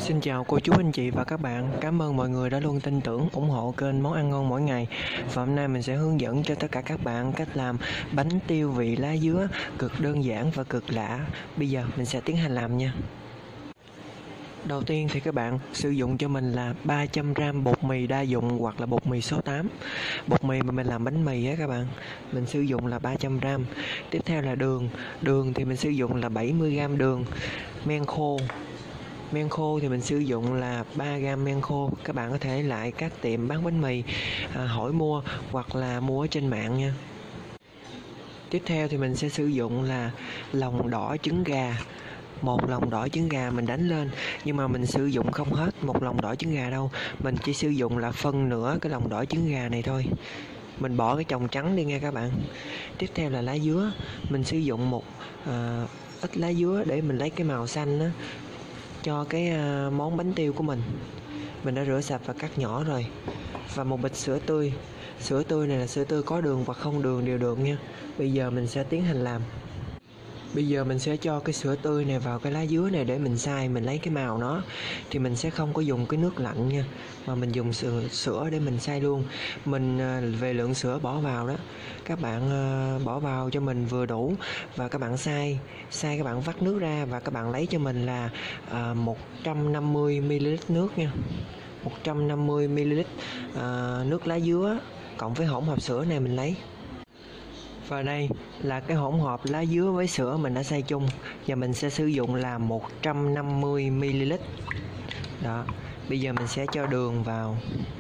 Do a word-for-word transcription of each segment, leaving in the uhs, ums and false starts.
Xin chào cô chú anh chị và các bạn. Cảm ơn mọi người đã luôn tin tưởng ủng hộ kênh Món Ăn Ngon Mỗi Ngày. Và hôm nay mình sẽ hướng dẫn cho tất cả các bạn cách làm bánh tiêu vị lá dứa cực đơn giản và cực lạ. Bây giờ mình sẽ tiến hành làm nha. Đầu tiên thì các bạn sử dụng cho mình là ba trăm gam bột mì đa dụng hoặc là bột mì số tám. Bột mì mà mình làm bánh mì á các bạn, mình sử dụng là ba trăm gam. Tiếp theo là đường. Đường thì mình sử dụng là bảy mươi gam đường. Men khô. Men khô thì mình sử dụng là ba gam men khô. Các bạn có thể lại các tiệm bán bánh mì à, hỏi mua hoặc là mua ở trên mạng nha. Tiếp theo thì mình sẽ sử dụng là lòng đỏ trứng gà. Một lòng đỏ trứng gà mình đánh lên, nhưng mà mình sử dụng không hết một lòng đỏ trứng gà đâu, mình chỉ sử dụng là phân nửa cái lòng đỏ trứng gà này thôi. Mình bỏ cái chồng trắng đi nha các bạn. Tiếp theo là lá dứa. Mình sử dụng một à, ít lá dứa để mình lấy cái màu xanh đó cho cái à, món bánh tiêu của mình. Mình đã rửa sạch và cắt nhỏ rồi. Và một bịch sữa tươi. Sữa tươi này là sữa tươi có đường và không đường đều được nha. Bây giờ mình sẽ tiến hành làm. Bây giờ mình sẽ cho cái sữa tươi này vào cái lá dứa này để mình xay, mình lấy cái màu nó. Thì mình sẽ không có dùng cái nước lạnh nha, mà mình dùng sữa, sữa để mình xay luôn. Mình về lượng sữa bỏ vào đó, các bạn bỏ vào cho mình vừa đủ. Và các bạn xay, xay các bạn vắt nước ra và các bạn lấy cho mình là à, một trăm năm mươi mi li lít nước nha. một trăm năm mươi mi li lít à, nước lá dứa cộng với hỗn hợp sữa này mình lấy. Và đây là cái hỗn hợp lá dứa với sữa mình đã xay chung. Và mình sẽ sử dụng là một trăm năm mươi mi li lít. Đó, bây giờ mình sẽ cho đường vào.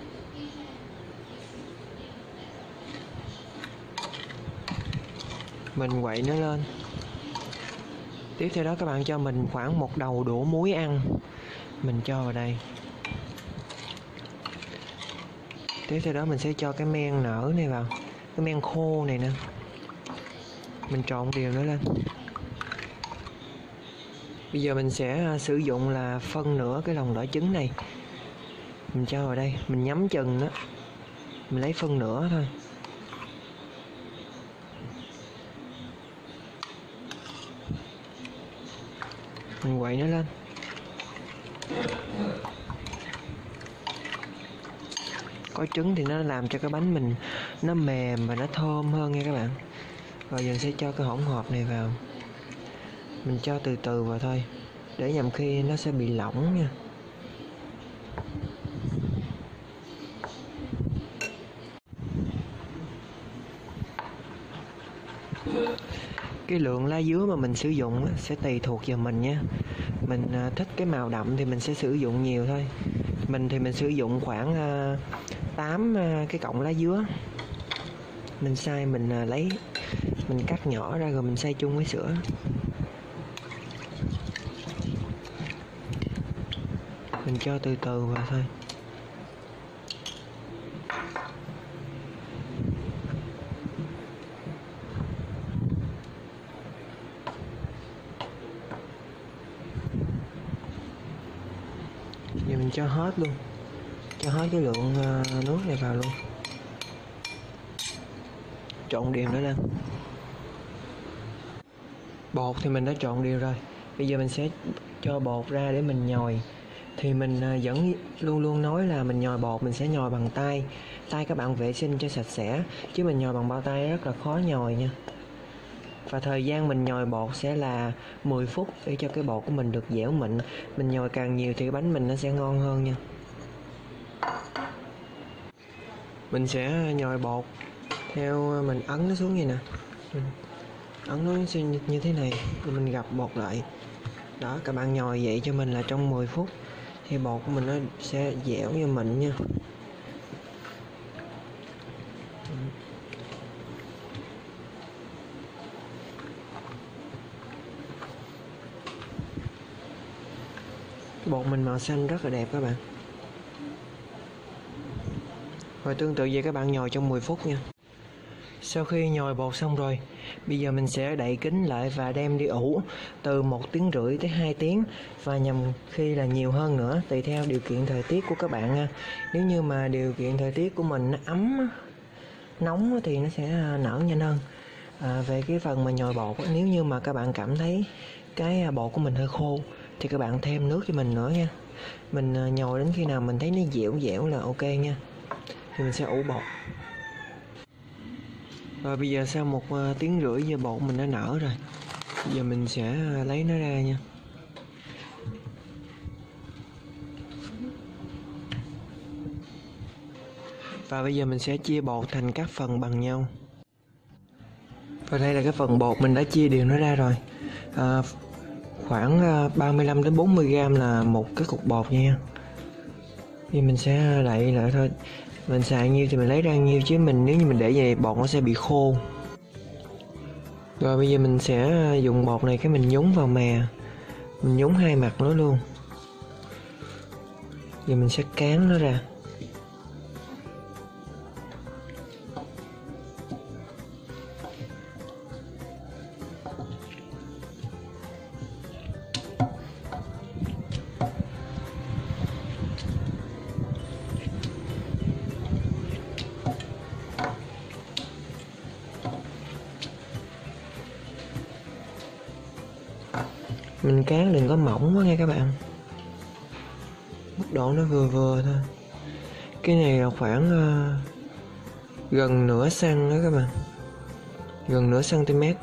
Mình quậy nó lên. Tiếp theo đó các bạn cho mình khoảng một đầu đũa muối ăn. Mình cho vào đây. Tiếp theo đó mình sẽ cho cái men nở này vào. Cái men khô này nè. Mình trộn đều nó lên. Bây giờ mình sẽ sử dụng là phân nửa cái lòng đỏ trứng này. Mình cho vào đây, mình nhắm chừng đó. Mình lấy phân nửa thôi. Mình quậy nó lên. Có trứng thì nó làm cho cái bánh mình nó mềm và nó thơm hơn nha các bạn. Rồi giờ sẽ cho cái hỗn hợp này vào. Mình cho từ từ vào thôi, để nhằm khi nó sẽ bị lỏng nha. Cái lượng lá dứa mà mình sử dụng sẽ tùy thuộc vào mình nha. Mình thích cái màu đậm thì mình sẽ sử dụng nhiều thôi. Mình thì mình sử dụng khoảng tám cái cọng lá dứa. Mình xay, mình lấy, mình cắt nhỏ ra rồi mình xay chung với sữa. Mình cho từ từ vào thôi. Giờ mình cho hết luôn. Cho hết cái lượng nước này vào luôn. Trộn đều nó lên. Bột thì mình đã trộn đều rồi. Bây giờ mình sẽ cho bột ra để mình nhồi. Thì mình vẫn luôn luôn nói là mình nhồi bột mình sẽ nhồi bằng tay. Tay các bạn vệ sinh cho sạch sẽ, chứ mình nhồi bằng bao tay rất là khó nhồi nha. Và thời gian mình nhồi bột sẽ là mười phút để cho cái bột của mình được dẻo mịn. Mình nhồi càng nhiều thì cái bánh mình nó sẽ ngon hơn nha. Mình sẽ nhồi bột theo mình ấn nó xuống như nè. Mình ấn nó như thế này rồi mình gập bột lại. Đó, các bạn nhồi vậy cho mình là trong mười phút thì bột của mình nó sẽ dẻo như mịn nha. Cái bột mình màu xanh rất là đẹp các bạn. Rồi tương tự vậy các bạn nhồi trong mười phút nha. Sau khi nhồi bột xong rồi, bây giờ mình sẽ đậy kính lại và đem đi ủ từ một tiếng rưỡi tới hai tiếng. Và nhằm khi là nhiều hơn nữa, tùy theo điều kiện thời tiết của các bạn nha. Nếu như mà điều kiện thời tiết của mình nó ấm, nóng thì nó sẽ nở nhanh hơn. À, về cái phần mà nhồi bột, nếu như mà các bạn cảm thấy cái bột của mình hơi khô thì các bạn thêm nước cho mình nữa nha. Mình à, nhồi đến khi nào mình thấy nó dẻo dẻo là ok nha, thì mình sẽ ủ bột. Rồi bây giờ sau một uh, tiếng rưỡi giờ bột mình đã nở rồi. Giờ mình sẽ uh, lấy nó ra nha. Và bây giờ mình sẽ chia bột thành các phần bằng nhau. Và đây là cái phần bột mình đã chia đều nó ra rồi. À, khoảng uh, ba mươi lăm đến bốn mươi gram là một cái cục bột nha. Thì mình sẽ đậy lại thôi. Mình xài nhiêu thì mình lấy ra nhiêu, chứ mình nếu như mình để vậy bột nó sẽ bị khô. Rồi bây giờ mình sẽ dùng bột này cái mình nhúng vào mè. Mình nhúng hai mặt nó luôn. Giờ mình sẽ cán nó ra. Mình cán đừng có mỏng quá nha các bạn, mức độ nó vừa vừa thôi. Cái này là khoảng uh, gần nửa xăng đó các bạn, gần nửa cm.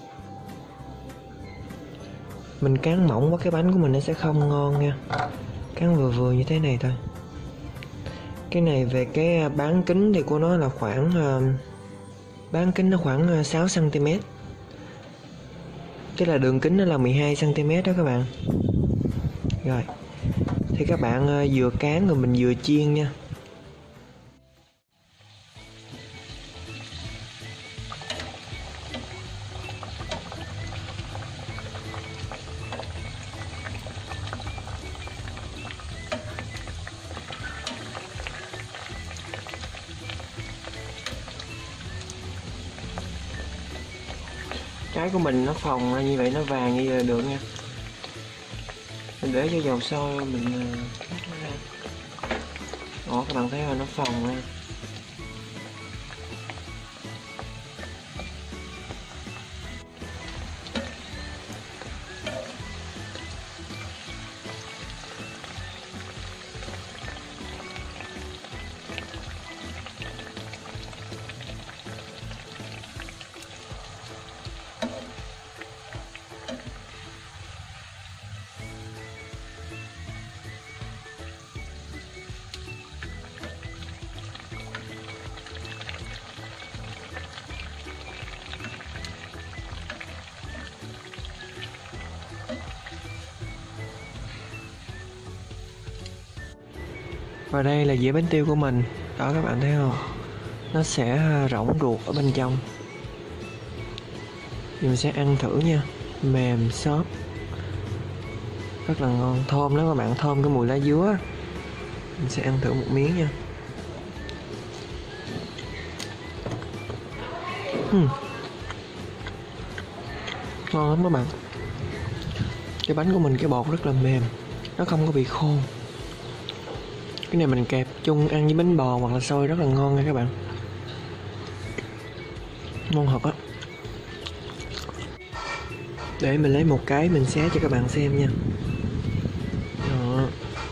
Mình cán mỏng quá cái bánh của mình nó sẽ không ngon nha, cán vừa vừa như thế này thôi. Cái này về cái bán kính thì của nó là khoảng uh, bán kính nó khoảng sáu cm, tức là đường kính nó là mười hai cm đó các bạn. Rồi thì các bạn vừa cán rồi mình vừa chiên nha. Trái của mình nó phồng ra như vậy, nó vàng như vậy là được nha. Mình để cho dầu sôi mình cắt nó ra. Ồ, các bạn thấy là nó phồng ra. Và đây là dĩa bánh tiêu của mình. Đó các bạn thấy không? Nó sẽ rỗng ruột ở bên trong. Thì mình sẽ ăn thử nha. Mềm, xốp, rất là ngon, thơm lắm các bạn, thơm cái mùi lá dứa. Mình sẽ ăn thử một miếng nha. uhm. Ngon lắm các bạn. Cái bánh của mình, cái bột rất là mềm, nó không có bị khô. Cái này mình kẹp chung ăn với bánh bò hoặc là xôi rất là ngon nha các bạn. Ngon thật á. Để mình lấy một cái mình xé cho các bạn xem nha. Đó.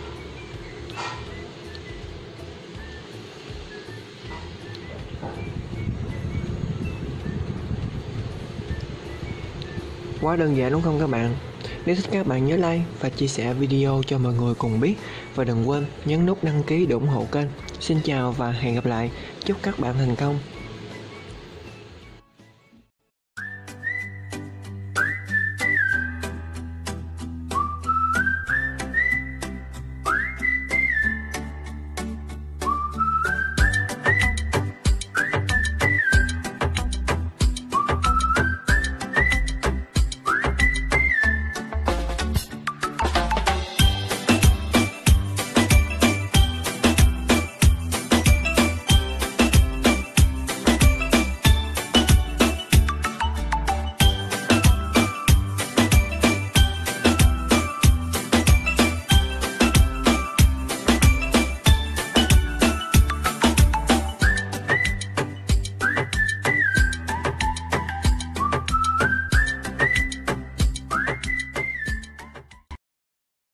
Quá đơn giản đúng không các bạn? Nếu thích các bạn nhớ like và chia sẻ video cho mọi người cùng biết. Và đừng quên nhấn nút đăng ký để ủng hộ kênh. Xin chào và hẹn gặp lại. Chúc các bạn thành công.